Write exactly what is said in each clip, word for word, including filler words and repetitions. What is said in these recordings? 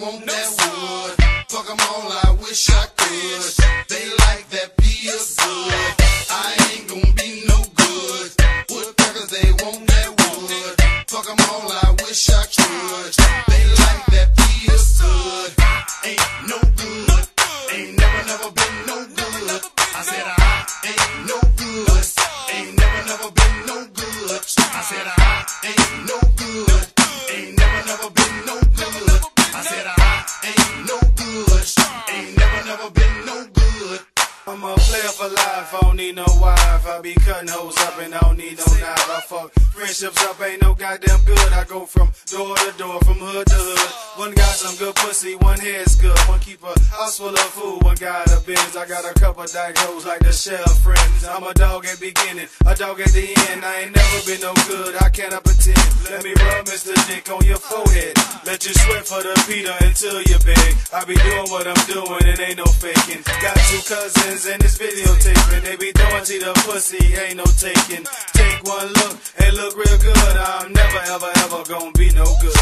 want that wood. Fuck them all, I wish I could. They like that pea good. I ain't gon' be no good. Woodpeckers, they want that wood. Fuck them all, I wish I could. They like that pea good. Ain't no good. Ain't never, never been no good. I said I ain't no good. Ain't never, never been no good. I said I ain't no good. Ain't never, never been no good. I said I ain't no good. Ain't never, never been no good. I'm a player for life, I don't need no wife. I be cutting hoes up and I don't need no knife. I fuck friendships up, ain't no goddamn good. I go from door to door, from hood to hood. One got some good pussy, one head's good. One keep a house full of food, one got a Benz. I got a couple dyke hoes like the shell friends. I'm a dog at beginning, a dog at the end. I ain't never been no good, I cannot pretend. Let me rub Mister Dick on your forehead. Let you sweat for the Peter until you beg. I be doing what I'm doing, it ain't no faking. Got two cousins and this videotaping. They be throwing to the pussy, ain't no taking. Take one look and look real good. I'm never ever ever gonna be no good.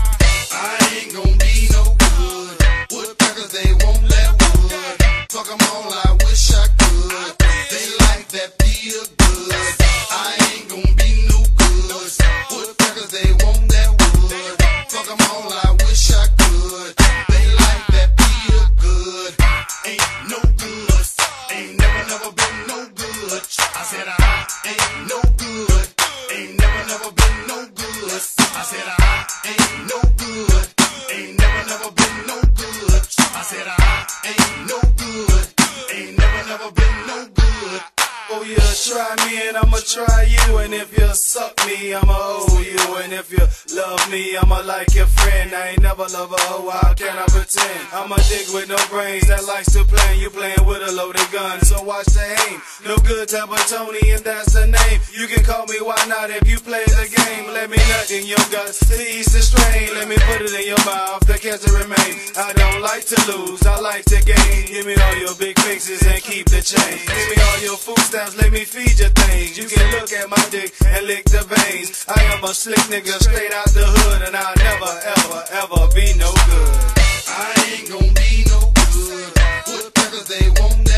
I ain't gon' be no good. Woodpeckers, they want that wood. Fuck them all, I wish I could. They like that pea good. I ain't gon' be no good. Woodpeckers, they want that wood. Fuck them all, I wish I could. They like that pea good. Ain't no good. Ain't never, never been no good. I said I ain't no good. Ain't never, never been no good. I said I ain't no good. Ain't never, never been no good. I said I ain't no good. Ain't never, never been no good. Oh yeah, try me and I'ma try you. And if you suck me, I'ma owe you. And if you love me, I'ma like your friend. I ain't never love a hoe, how can I pretend? I'm a dick with no brains that likes to play. You playing with a loaded gun, so watch the aim. No good type of Tony, and that's the name. You can call me why not if you play the game. Let me nut in your guts to ease the strain. Let me put it in your mouth to catch it remain. I don't like to lose, I like to gain. Give me all your big fixes and keep the change. Give me all your food stamps, let me feed your things. You can look at my dick and lick the veins. I am a slick nigga straight out the hood, and I'll never, ever, ever be no good. I ain't gon' be no good. Woodpeckers, they want that.